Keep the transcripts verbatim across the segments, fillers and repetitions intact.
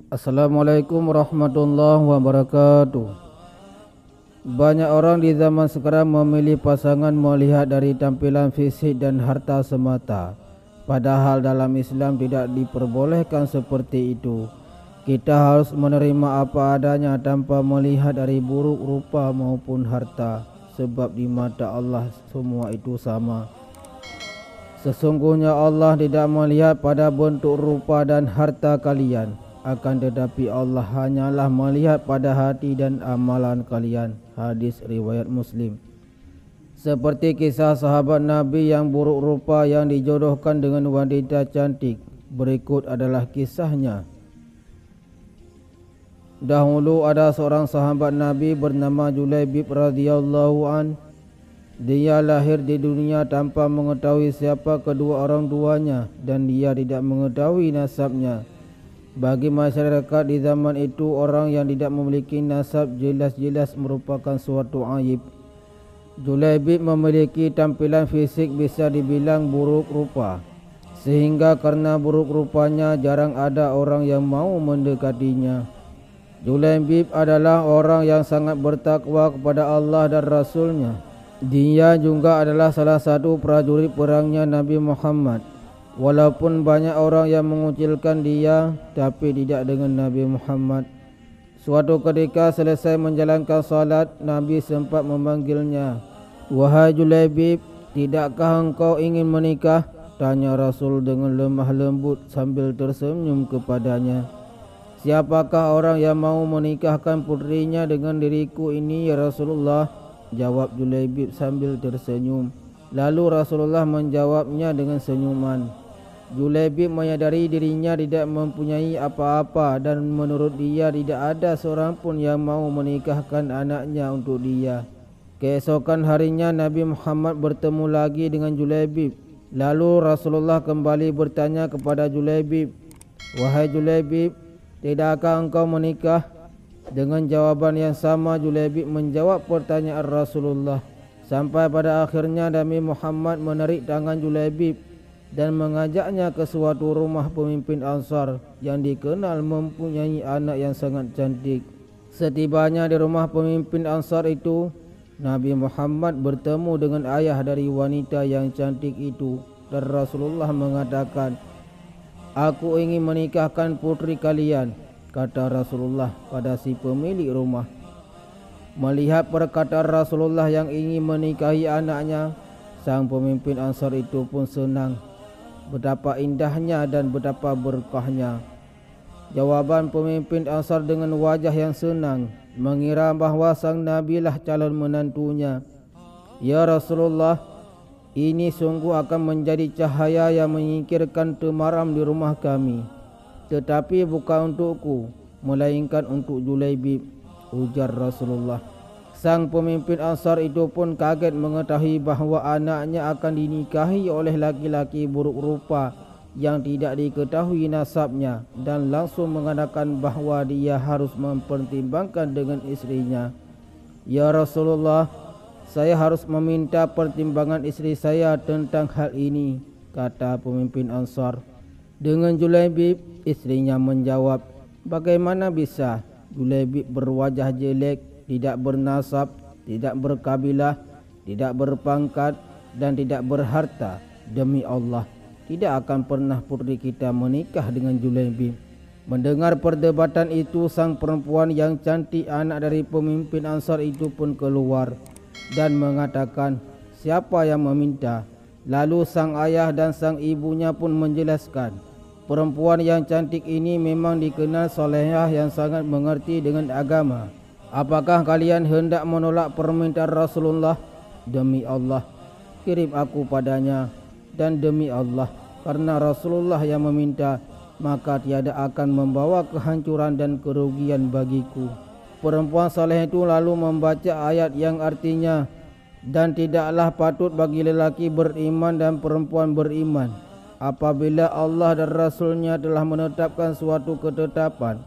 Assalamualaikum warahmatullahi wabarakatuh. Banyak orang di zaman sekarang memilih pasangan melihat dari tampilan fisik dan harta semata. Padahal dalam Islam tidak diperbolehkan seperti itu. Kita harus menerima apa adanya tanpa melihat dari buruk rupa maupun harta, sebab di mata Allah semua itu sama. Sesungguhnya Allah tidak melihat pada bentuk rupa dan harta kalian, akan tetapi Allah hanyalah melihat pada hati dan amalan kalian. Hadis riwayat Muslim. Seperti kisah sahabat Nabi yang buruk rupa yang dijodohkan dengan wanita cantik, berikut adalah kisahnya. Dahulu ada seorang sahabat Nabi bernama Julaibib radhiyallahu an. Dia lahir di dunia tanpa mengetahui siapa kedua orang tuanya dan dia tidak mengetahui nasabnya. Bagi masyarakat di zaman itu, orang yang tidak memiliki nasab jelas-jelas merupakan suatu aib. Julaibib memiliki tampilan fisik bisa dibilang buruk rupa, sehingga karena buruk rupanya jarang ada orang yang mau mendekatinya. Julaibib adalah orang yang sangat bertakwa kepada Allah dan Rasulnya. Dia juga adalah salah satu prajurit perangnya Nabi Muhammad. Walaupun banyak orang yang mengucilkan dia, tapi tidak dengan Nabi Muhammad. Suatu ketika selesai menjalankan salat, Nabi sempat memanggilnya. "Wahai Julaibib, tidakkah engkau ingin menikah?" tanya Rasul dengan lemah lembut sambil tersenyum kepadanya. "Siapakah orang yang mau menikahkan putrinya dengan diriku ini ya Rasulullah?" jawab Julaibib sambil tersenyum. Lalu Rasulullah menjawabnya dengan senyuman. Julaibib menyadari dirinya tidak mempunyai apa-apa dan menurut dia tidak ada seorang pun yang mau menikahkan anaknya untuk dia. Keesokan harinya Nabi Muhammad bertemu lagi dengan Julaibib. Lalu Rasulullah kembali bertanya kepada Julaibib, "Wahai Julaibib, tidakkah engkau menikah?" Dengan jawaban yang sama, Julaibib menjawab pertanyaan Rasulullah. Sampai pada akhirnya Nabi Muhammad menarik tangan Julaibib dan mengajaknya ke suatu rumah pemimpin Ansar yang dikenal mempunyai anak yang sangat cantik. Setibanya di rumah pemimpin Ansar itu, Nabi Muhammad bertemu dengan ayah dari wanita yang cantik itu dan Rasulullah mengatakan, "Aku ingin menikahkan putri kalian," kata Rasulullah pada si pemilik rumah. Melihat perkataan Rasulullah yang ingin menikahi anaknya, sang pemimpin Ansar itu pun senang. Betapa indahnya dan betapa berkahnya. Jawaban pemimpin Ansar dengan wajah yang senang, mengira bahawa sang Nabi lah calon menantunya. "Ya Rasulullah, ini sungguh akan menjadi cahaya yang menyingkirkan temaram di rumah kami. Tetapi bukan untukku, melainkan untuk Julaibib," ujar Rasulullah. Sang pemimpin Ansar itu pun kaget mengetahui bahawa anaknya akan dinikahi oleh laki-laki buruk rupa yang tidak diketahui nasabnya dan langsung mengatakan bahawa dia harus mempertimbangkan dengan istrinya. "Ya Rasulullah, saya harus meminta pertimbangan istri saya tentang hal ini," kata pemimpin Ansar. Dengan Julaibib, istrinya menjawab, "Bagaimana bisa? Julaibib berwajah jelek, tidak bernasab, tidak berkabilah, tidak berpangkat dan tidak berharta. Demi Allah, tidak akan pernah putri kita menikah dengan Julaibib." Mendengar perdebatan itu, sang perempuan yang cantik anak dari pemimpin Ansar itu pun keluar dan mengatakan, "Siapa yang meminta?" Lalu sang ayah dan sang ibunya pun menjelaskan, perempuan yang cantik ini memang dikenal solehah yang sangat mengerti dengan agama. "Apakah kalian hendak menolak permintaan Rasulullah? Demi Allah, kirim aku padanya. Dan demi Allah, karena Rasulullah yang meminta, maka tiada akan membawa kehancuran dan kerugian bagiku." Perempuan soleh itu lalu membaca ayat yang artinya, "Dan tidaklah patut bagi lelaki beriman dan perempuan beriman apabila Allah dan Rasulnya telah menetapkan suatu ketetapan,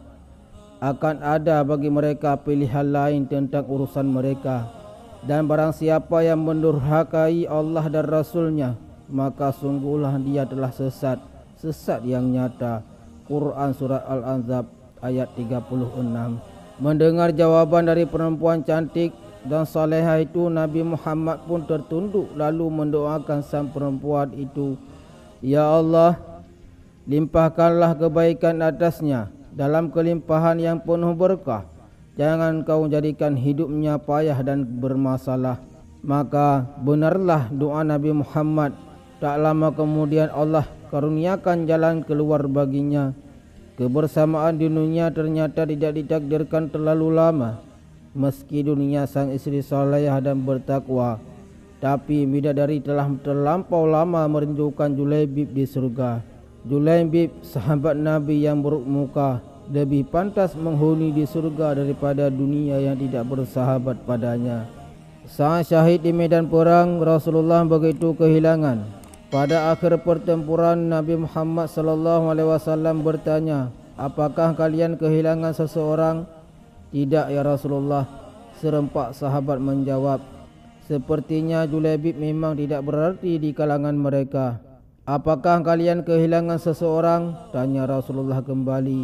akan ada bagi mereka pilihan lain tentang urusan mereka. Dan barang siapa yang mendurhakai Allah dan Rasulnya, maka sungguhlah dia telah sesat, sesat yang nyata." Quran Surat Al-Anzab ayat tiga puluh enam. Mendengar jawaban dari perempuan cantik dan salehah itu, Nabi Muhammad pun tertunduk lalu mendoakan sang perempuan itu, "Ya Allah, limpahkanlah kebaikan atasnya dalam kelimpahan yang penuh berkah. Jangan kau jadikan hidupnya payah dan bermasalah." Maka benarlah doa Nabi Muhammad. Tak lama kemudian Allah karuniakan jalan keluar baginya. Kebersamaan di dunia ternyata tidak ditakdirkan terlalu lama. Meski dunia sang istri salehah dan bertakwa, tapi bidadari telah terlampau lama merindukan Julaibib di surga. Julaibib, sahabat Nabi yang buruk muka, lebih pantas menghuni di surga daripada dunia yang tidak bersahabat padanya. Saat syahid di medan perang, Rasulullah begitu kehilangan. Pada akhir pertempuran, Nabi Muhammad sallallahu alaihi wasallam bertanya, "Apakah kalian kehilangan seseorang?" "Tidak ya Rasulullah," serempak sahabat menjawab. "Sepertinya Julaibib memang tidak berarti di kalangan mereka." "Apakah kalian kehilangan seseorang?" tanya Rasulullah kembali.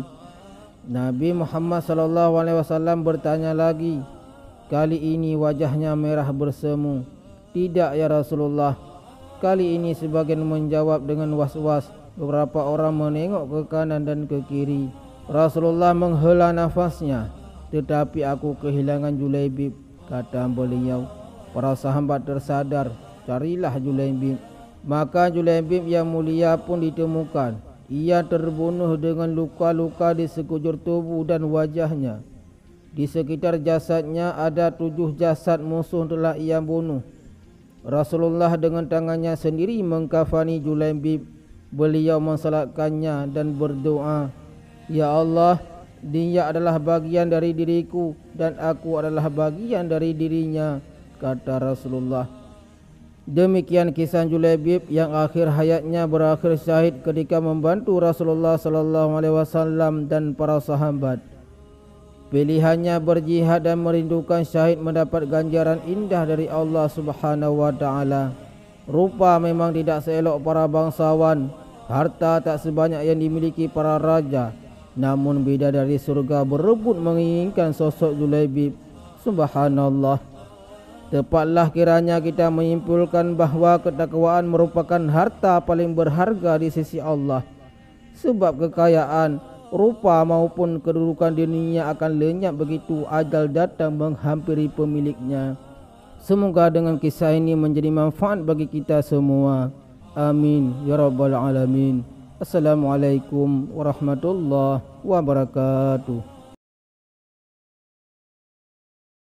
Nabi Muhammad sallallahu alaihi wasallam bertanya lagi. Kali ini wajahnya merah bersemu. "Tidak ya Rasulullah." Kali ini sebagian menjawab dengan was-was. Beberapa orang menengok ke kanan dan ke kiri. Rasulullah menghela nafasnya. "Tetapi aku kehilangan Julaibib," kata beliau. Para sahabat tersadar, "Carilah Julaibib." Maka Julaibib yang mulia pun ditemukan. Ia terbunuh dengan luka-luka di sekujur tubuh dan wajahnya. Di sekitar jasadnya ada tujuh jasad musuh telah ia bunuh. Rasulullah dengan tangannya sendiri mengkafani Julaibib. Beliau mensalatkannya dan berdoa, "Ya Allah, dia adalah bagian dari diriku dan aku adalah bagian dari dirinya," kata Rasulullah. Demikian kisah Julaibib yang akhir hayatnya berakhir syahid ketika membantu Rasulullah sallallahu alaihi wasallam dan para sahabat. Pilihannya berjihad dan merindukan syahid mendapat ganjaran indah dari Allah Subhanahu wa taala. Rupa memang tidak seelok para bangsawan, harta tak sebanyak yang dimiliki para raja, namun bidadari surga berebut menginginkan sosok Julaibib. Subhanallah. Tepatlah kiranya kita menyimpulkan bahawa ketakwaan merupakan harta paling berharga di sisi Allah. Sebab kekayaan, rupa maupun kedudukan di dunia akan lenyap begitu ajal datang menghampiri pemiliknya. Semoga dengan kisah ini menjadi manfaat bagi kita semua. Amin ya rabbal alamin. Assalamualaikum warahmatullahi wabarakatuh.